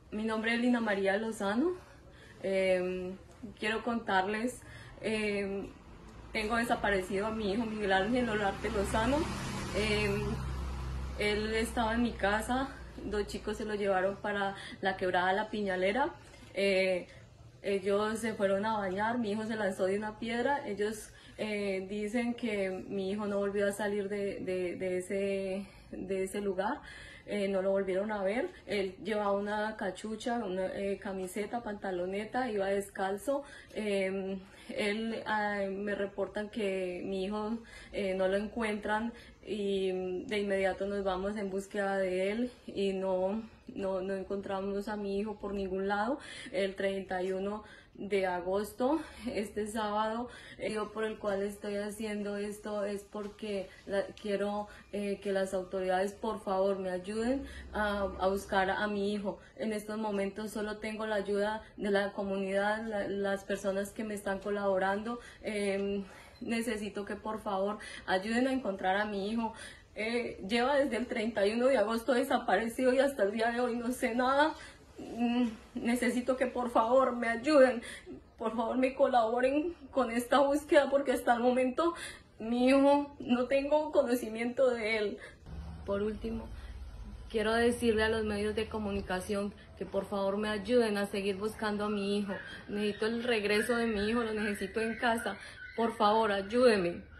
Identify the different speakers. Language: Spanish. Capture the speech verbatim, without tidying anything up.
Speaker 1: Mi nombre es Lina María Lozano. Eh, quiero contarles, eh, tengo desaparecido a mi hijo Miguel Ángel Olarte Lozano. Eh, él estaba en mi casa, dos chicos se lo llevaron para la quebrada La Piñalera. Eh, ellos se fueron a bañar, mi hijo se lanzó de una piedra. Ellos eh, dicen que mi hijo no volvió a salir de, de, de, ese, de ese lugar. Eh, no lo volvieron a ver. Él llevaba una cachucha, una eh, camiseta, pantaloneta, iba descalzo. Eh, él eh, me reportan que mi hijo eh, no lo encuentran y de inmediato nos vamos en búsqueda de él y no, no, no encontramos a mi hijo por ningún lado. El treinta y uno de agosto, este sábado, eh, yo por el cual estoy haciendo esto es porque la, quiero eh, que las autoridades por favor me ayuden a, a buscar a mi hijo. En estos momentos solo tengo la ayuda de la comunidad, la, las personas que me están colaborando. Eh, necesito que por favor ayuden a encontrar a mi hijo. Eh, lleva desde el treinta y uno de agosto desaparecido y hasta el día de hoy no sé nada. Necesito que por favor me ayuden, por favor me colaboren con esta búsqueda porque hasta el momento mi hijo no tengo conocimiento de él. Por último, quiero decirle a los medios de comunicación que por favor me ayuden a seguir buscando a mi hijo. Necesito el regreso de mi hijo, lo necesito en casa. Por favor, ayúdenme.